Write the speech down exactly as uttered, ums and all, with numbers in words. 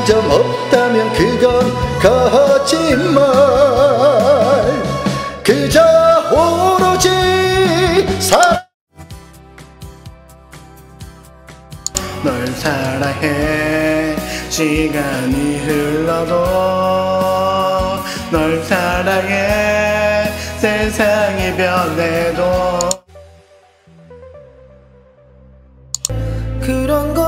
점 없다면 그건 거짓말. 그저 오로지 사랑. 널 사랑해 시간이 흘러도 널 사랑해 세상이 변해도 그런 거